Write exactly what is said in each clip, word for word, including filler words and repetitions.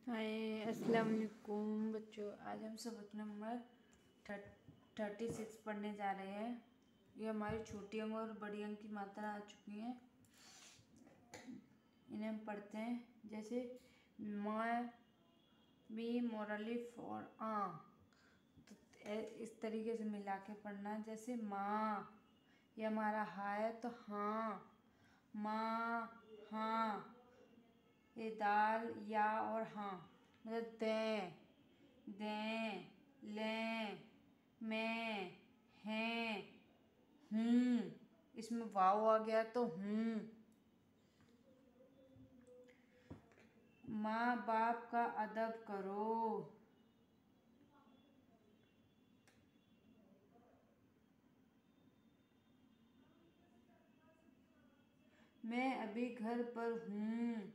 हाय अस्सलाम वालेकुम बच्चों। आज हम सबक नंबर थर्टी सिक्स पढ़ने जा रहे हैं। ये हमारी छोटी अंक और बड़ी अंक की मात्रा आ चुकी हैं। इन्हें हम पढ़ते हैं। जैसे मैं बी मोरलिफ और आ, तो इस तरीके से मिला के पढ़ना है। जैसे माँ, ये हमारा हा है तो हाँ, माँ हाँ। ये दाल या और हाँ, मतलब दें दें लें मैं हैं हूँ। इसमें वाव आ गया तो हूँ। माँ बाप का अदब करो। मैं अभी घर पर हूँ।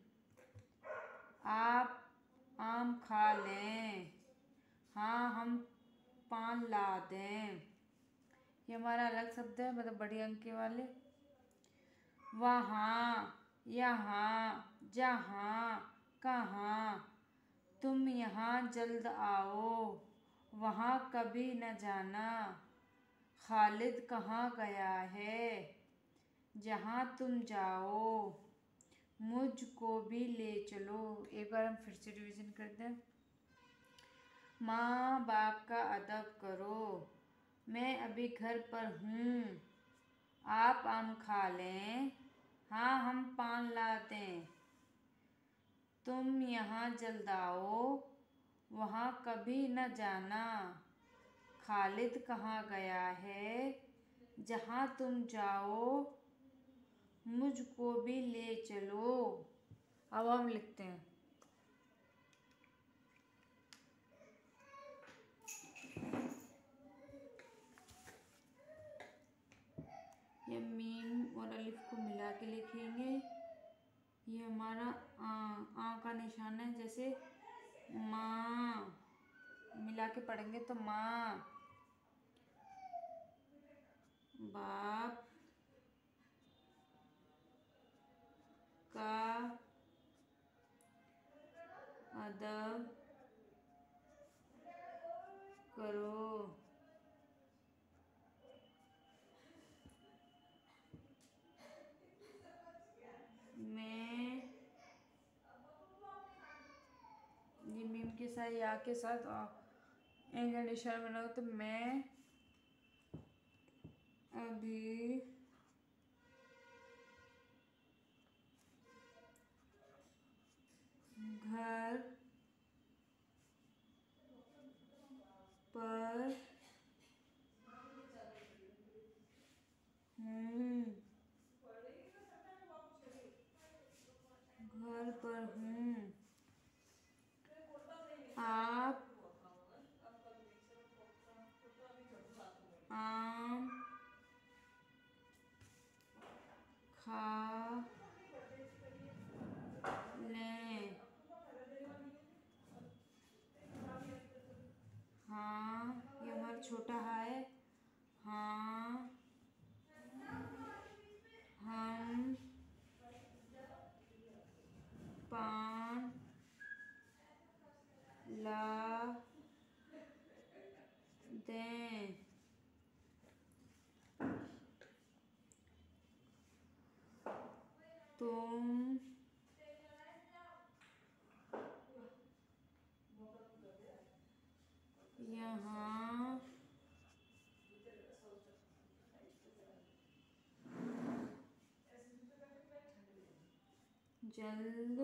आप आम खा लें। हाँ हम पान ला दें। ये हमारा अलग शब्द है, मतलब बड़ी अंक वाले। वहाँ, यहाँ, जहाँ, कहाँ। तुम यहाँ जल्द आओ, वहाँ कभी न जाना। खालिद कहाँ गया है, जहाँ तुम जाओ। मुझको भी ले चलो। एक बार हम फिर से रिवीजन करते हैं। माँ बाप का अदब करो। मैं अभी घर पर हूँ। आप आम खा लें। हाँ हम पान लाते। तुम यहाँ जल्द आओ, वहाँ कभी न जाना। खालिद कहाँ गया है, जहाँ तुम जाओ। मुझको भी ले चलो। अब हम लिखते हैं। ये मीम और अलिफ को मिला के लिखेंगे। ये हमारा आ, आ का निशान है। जैसे माँ मिला के पढ़ेंगे तो माँ, बाप का अदब करो। मैं, ये मीम के साथ या के साथ एक निशान बनाओ तो मैं अभी घर पर हूँ। घर पर हूँ। आप आम खा लें। हाँ, ये हमारा छोटा हा है। हाँ हम पान ला दें। तुम यहाँ जल्द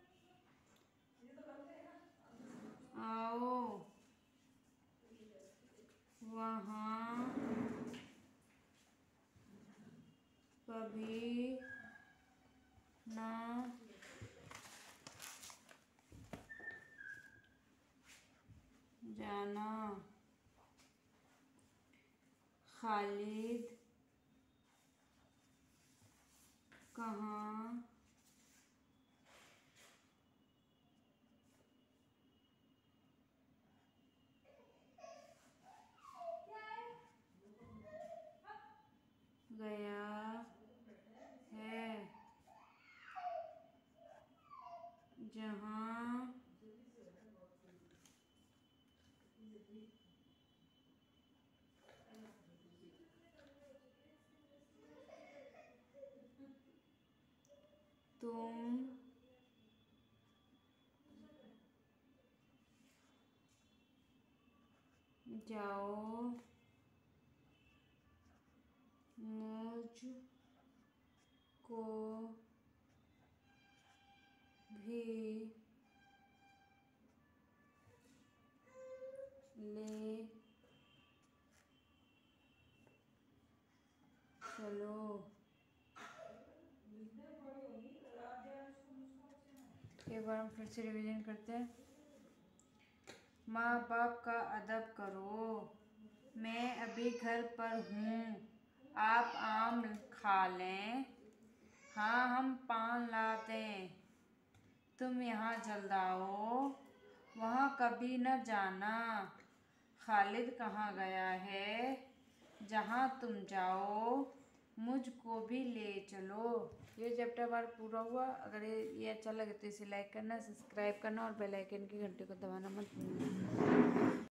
आओ, वहाँ कभी न जाना। खालिद कहाँ गया है, जहाँ तुम जाओ मुझको भी ले चलो। एक बार हम फिर से रिवीजन करते हैं। माँ बाप का अदब करो, मैं अभी घर पर हूँ, आप आम खा लें। हाँ हम पान ला दें, तुम यहाँ जल्द आओ, वहाँ कभी न जाना। खालिद कहाँ गया है, जहाँ तुम जाओ मुझको भी ले चलो। ये चैप्टर हमारा पूरा हुआ। अगर ये ये अच्छा लगे तो इसे लाइक करना, सब्सक्राइब करना और बेल आइकन की घंटी को दबाना मत भूलना।